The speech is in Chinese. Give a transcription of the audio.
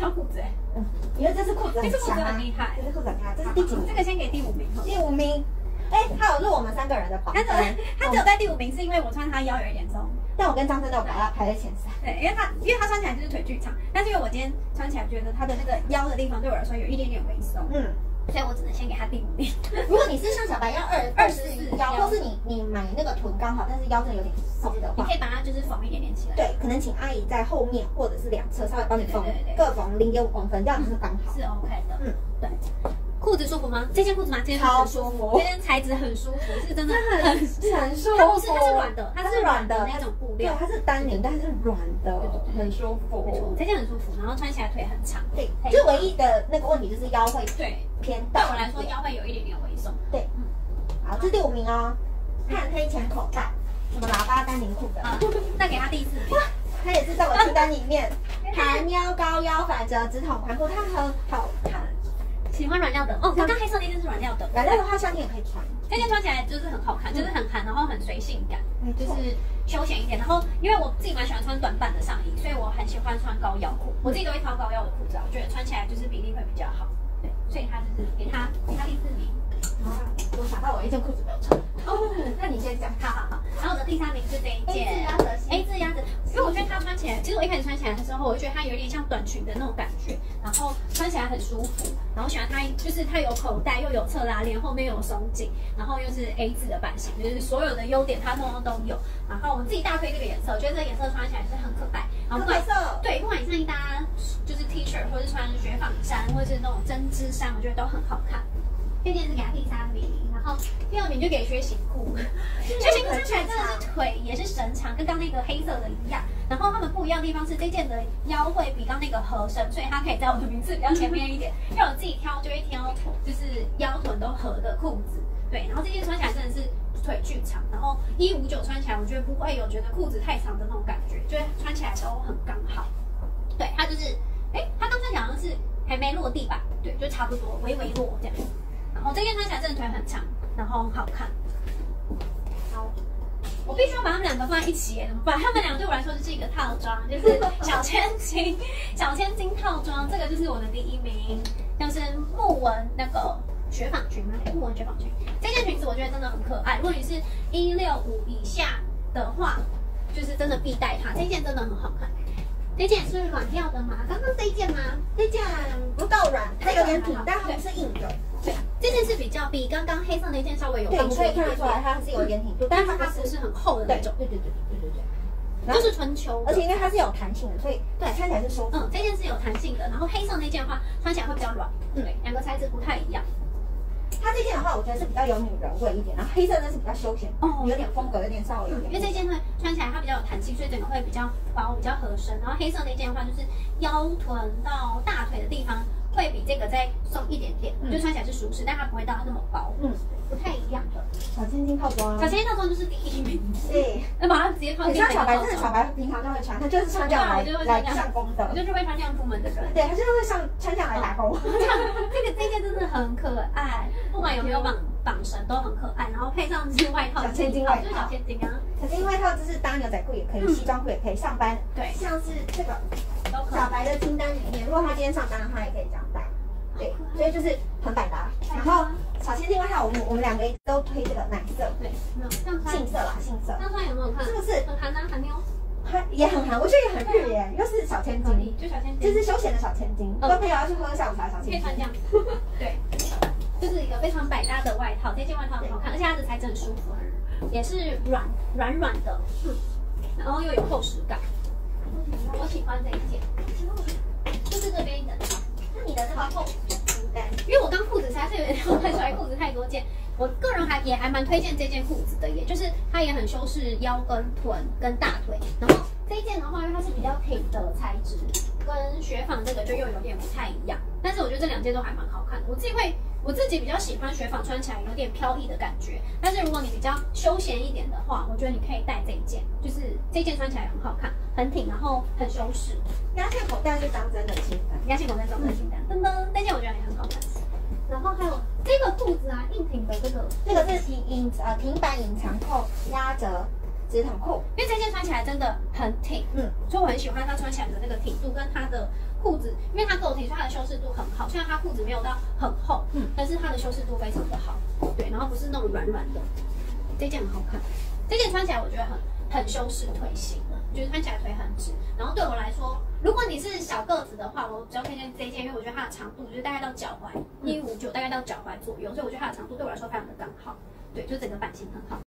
到裤子哎， 因为这次裤子很强啊， 很厉害， 这次裤子很厉害，这是第几名？ 这个先给第5名。 第5名。哎，他有入我们3个人的榜单。 他只有在第5名，是因为我穿他腰有一点松。 但我跟张真都有把他排在前3。 对，因为他穿起来就是腿巨长，但是因为我今天穿起来觉得他的那个腰的地方对我来说有一点点微松，所以我只能先给他第5名。 如果你是像小白要24腰，或是你买那个臀刚好，但是腰真的有点松的话， 你可以把它就是缝一点点起来。 对，可能请阿姨在后面或者是2侧稍微帮你缝，各缝0.5公分，这样子是刚好。 是 OK 的。对。裤子舒服吗？这件裤子吗？这件超舒服， 这件材质很舒服，是真的很舒服。 它是软的，它是软的那种布料， 对，它是丹宁，但是软的，很舒服。 这件很舒服，然后穿起来腿很长。 对，就唯一的那个问题就是腰会偏大。 对我来说腰会有一点点微松。 对，好，这是第5名哦。看黑前口袋，什么喇叭丹宁裤的。 再给他第4名。 它也是在我清单里面。盘腰高腰反折直筒宽裤，它很好看。 喜欢软料的哦，刚刚黑色那件是软料的， 软料的话夏天也可以穿。 这件穿起来就是很好看，就是很韩，然后很随性感，就是休闲一点。然后因为我自己蛮喜欢穿短版的上衣，所以我很喜欢穿高腰裤，我自己都会挑高腰的裤子啊，我觉得穿起来就是比例会比较好。对，所以它就是给他第4名。 我想到我一件裤子没有穿。那你先讲。 好。然后我的第3名是这一件 A 字鸭子，因为我觉得它穿起来，其实我一开始穿起来的时候，我就觉得它有点像短裙的那种感觉，然后穿起来很舒服，然后喜欢它就是它有口袋又有侧拉链，后面又有松紧，然后又是 A 字的版型，就是所有的优点它通通都有。然后我自己大推这个颜色，我觉得这个颜色穿起来是很可爱。然后不管你上衣搭就是 T 恤，或是穿雪纺衫，或是那种针织衫，我觉得都很好看。这件是给他第3名，然后第2名就给靴型裤。靴型裤穿起来真的是腿也是神长，跟刚那个黑色的一样。然后它们不一样的地方是这件的腰会比刚那个合身，所以它可以在我的名次比较前面一点。因为我自己挑就会挑就是腰臀都合的裤子。对，然后这件穿起来真的是腿巨长，然后159穿起来我觉得不会有觉得裤子太长的那种感觉，就是穿起来都很刚好。对，它就是它刚才讲的是还没落地吧？对，就差不多微微落这样。然后这件穿起来真的腿很长，然后很好看。好，我必须要把它们2个放在一起耶，怎么办？它们2个对我来说就是一个套装，就是小千金套装。这个就是我的第1名，就是木纹那个雪纺裙嘛，木纹雪纺裙。这件裙子我觉得真的很可爱，如果你是165以下的话，就是真的必带它。这件真的很好看。这件是软料的吗？刚刚这一件吗？ 这件不够软，它有点挺，但它不是硬的。 对，这件是比刚刚黑色那件稍微有你可以看得出来它是有点挺度， 但是它不是很厚的那种。对。就是春秋， 而且因为它是有弹性的，所以对穿起来是舒服。 这件是有弹性的，然后黑色那件的话穿起来会比较软。对，2个材质不太一样。 它这件的话，我觉得是比较有女人味一点，然后黑色呢是比较休闲，有点风格，有点稍微有点。 因为这件会穿起来它比较有弹性，所以整个会比较薄，比较合身。然后黑色那件的话，就是腰臀到大腿的地方会比这个再松一点点，就穿起来是舒适，但它不会到那么薄。不太一样的。 小千金套装， 小千金套装就是第1名。 对， 那把它直接放。 像小白，真的小白平常就会穿，他就是穿这样来上工的。 我就是会穿这样出门的人。 对，他就是会穿这样来打工。 这件真的很可爱，不管有没有绑绳都很可爱，然后配上是外套， 小千金外套， 就是小千金啊。 小千金外套就是搭牛仔裤也可以，西装裤也可以，上班对， 像是这个小白的清单里面，如果他今天上班的话，也可以这样搭。对，所以就是很百搭。然后小千金外套，我们2个都推这个奶色， 对，没有杏色啦，杏色。 这样穿有没有看？ 是不是很韩啊，很妞？ 它也很韩，我觉得也很日耶，又是小千金， 就小千金， 就是休闲的小千金。都可以要去喝下午茶，小千金。 可以穿这样。对，就是一个非常百搭的外套，这件外套很好看，而且它的材质很舒服，也是软的，然后又有厚实感。我喜欢这一件，就是这边的。那你的这个厚实感，因为我刚裤子实在是有点看出来裤子太多件，我个人也还蛮推荐这件裤子的耶，就是它也很修饰腰跟臀跟大腿，然后这一件的话，因为它是比较挺的材质，跟雪纺这个就又有点不太一样，但是我觉得这2件都还蛮好看的，我自己比较喜欢雪纺穿起来有点飘逸的感觉，但是如果你比较休闲一点的话，我觉得你可以带这一件，就是这件穿起来很好看，很挺，然后很修饰。 压线口袋是张真的清单， 压线口袋是张真的清单，噔噔，这件我觉得也很好看。然后还有这个裤子啊，硬挺的这个是平板隐藏扣压着直筒裤， 因为这件穿起来真的很挺，所以我很喜欢它穿起来的那个挺度跟它的裤子，因为它够挺，所以它的修饰度很好。虽然它裤子没有到很厚，但是它的修饰度非常的好，对，然后不是那种软软的，这件很好看，这件穿起来我觉得很修饰腿型。就是穿起来腿很直，然后对我来说，如果你是小个子的话，我比较推荐这一件，因为我觉得它的长度就是大概到脚踝，159大概到脚踝左右，所以我觉得它的长度对我来说非常的刚好，对，就整个版型很好。